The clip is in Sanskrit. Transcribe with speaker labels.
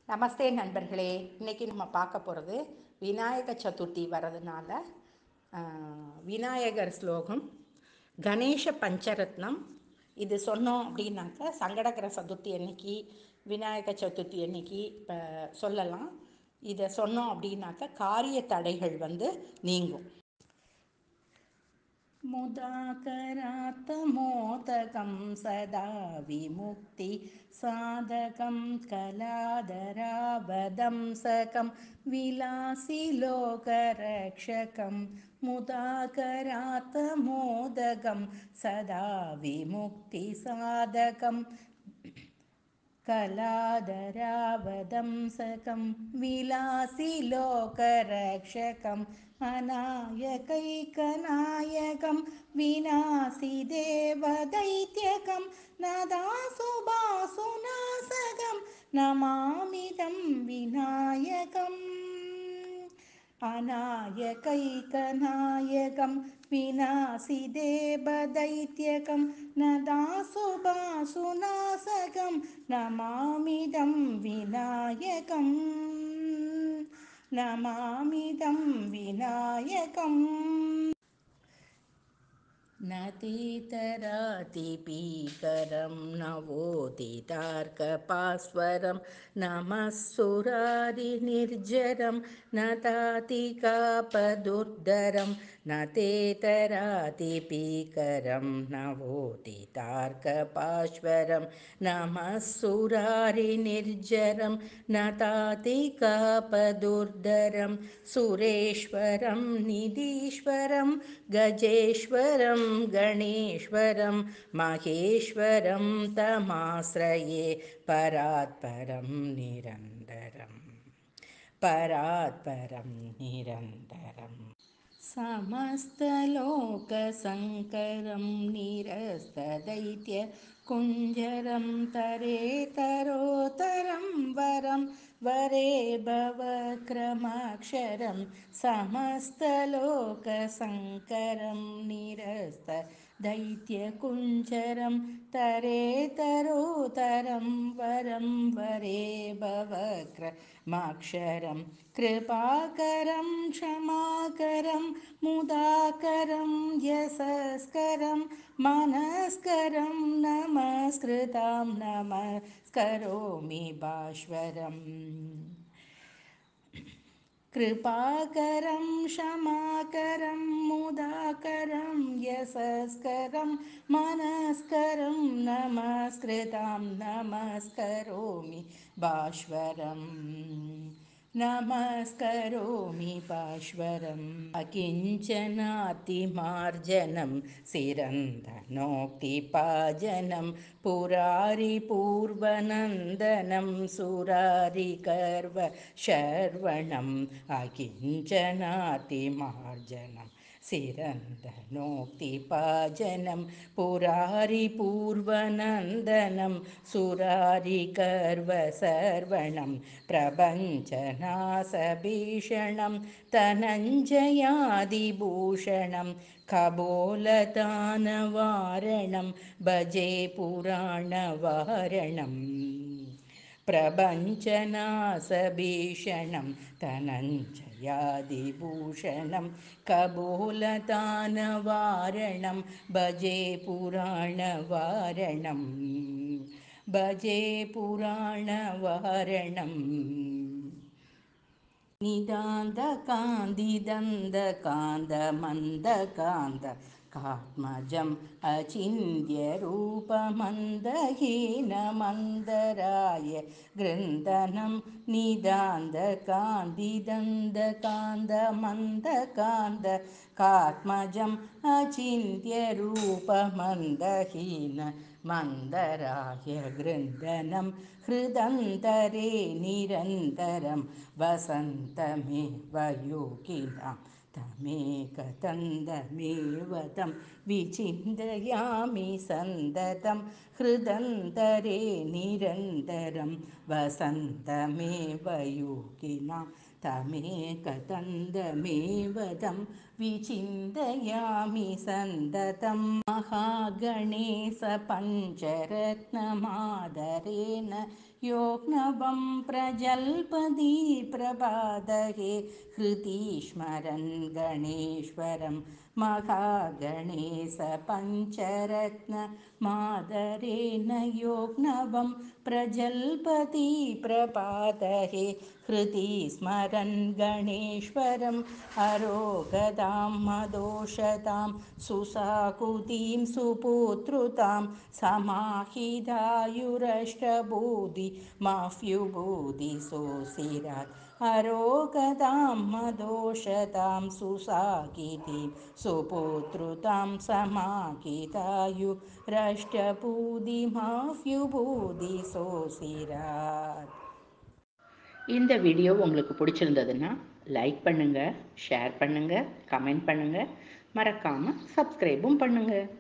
Speaker 1: நமஸ்தே நண்பர்களே. இன்றைக்கி நம்ம பார்க்க போகிறது விநாயக சதுர்த்தி வர்றதுனால விநாயகர் ஸ்லோகம் கணேஷ பஞ்சரத்னம். இது சொன்னோம் அப்படின்னாக்க சங்கடகர சதுர்த்தி அன்னைக்கு, விநாயக சதுர்த்தி அன்னைக்கு இப்போ சொல்லலாம். இதை சொன்னோம் அப்படின்னாக்க காரிய தடைகள் நீங்கும். मुदाकरात्मोदकं सदा विमुक्ति साधकं कलादरावदंसकं विलासिलोकरक्षकं मुदाकरात्मोदकं सदा विमुक्ति साधकं कलादरावदंसकं विलासिलोकरक्षकम् अनायकैकनायकं विनाशिदेवदैत्यकं नदासुबासुनाशकं नमामिदं विनायकम् अनायकैकनायकं विनाशिदेवदैत्यकं नदासुबासुनाशकं नमामिदं विनायकम् नमामिदं विनायकम् नतीतरातिपीकरं नवोदितार्कपास्वरं नमः सुरारिनिर्जरं नतातिकापदुर्धरं नतेतरातिपीकरं नवोदितार्कपाश्वरं नमः सुरारिनिर्जरं नतातिकापदुर्धरं सुरेश्वरं निधीश्वरं गजेश्वरं गणेश्वरं महेश्वरं तमाश्रये परात्परं निरन्तरं परात्परं निरन्तरम् समस्तलोकशङ्करं निरस्तदैत्यकुञ्जरं तरेतरोतरं वरं वरे भवक्रमाक्षरं समस्तलोकशङ्करं निरस्तदैत्यकुञ्जरं तरेतरोतरं वरं वरे भवक्रमाक्षरं कृपाकरं क्षमाकरं मुदाकरं यशस्करं मनस्करं नमस्कृतां नमस्करोमि भास्वरम् कृपाकरं क्षमाकरं मुदाकरं यशस्करं मनस्करं नमस्कृतां नमस्करोमि भास्वरम् नमस्करोमि भास्वरम् अकिञ्चनातिमार्जनं सिरन्दनोक्तिपाजनं पुरारिपूर्वनन्दनं सुरारिकर्व शर्वणम् अकिञ्चनातिमार्जनं सिरन्दनोक्तिपाजनं पुरारिपूर्वनन्दनं सुरारिकर्वसर्वणं प्रपञ्चनाशभीषणं धनञ्जयादिभूषणं कपोलदानवारणं भजे पुराणवारणम् प्रपञ्चनाशभीषणं धनञ्जयादिभूषणं कपोलदानवारणं भजे पुराणवारणं भजे पुराणवारणम् निदान्तकान्तिदन्तकान्तमन्दकान्त कात्मजम् अचिन्त्यरूपमन्दहीनमन्दराय गृन्दनं निदान्तकान्तिदन्तकान्तमन्दकान्त कात्मजम् अचिन्त्यरूपमन्दहीन मन्दराय गृन्दनं हृदन्तरे निरन्तरं वसन्तमेव योगिनां तमेकदन्तमेव तं विचिन्तयामि सन्ततं हृदन्तरे निरन्तरं वसन्तमेव योगिनां तमेकतन्दमेव तं विचिन्तयामि सन्ततं महागणेशपञ्चरत्नमादरेण योग्नवं प्रजल्पति प्रभादहे हृदि स्मरन् गणेश्वरं महागणेशपञ्चरत्नमादरेण योग्नवं प्रजल्पति प्रभादहे हृदि स्मरन् गणेश्वरम् अरोगतां मदोषतां सुसाकुतिं सुपुत्रुतां समाहितायुरष्टबोधि माफ्युबोधि सोऽसिरात् अरोगतां मदोषतां सुसाकितीं सुपुत्रुतां समाहितायुरष्टबोधि माफ्युबोधि सोऽसिरात्. இந்த வீடியோ உங்களுக்கு பிடிச்சிருந்ததுன்னா லைக் பண்ணுங்கள், ஷேர் பண்ணுங்கள், கமெண்ட் பண்ணுங்கள், மறக்காமல் சப்ஸ்கிரைபும் பண்ணுங்கள்.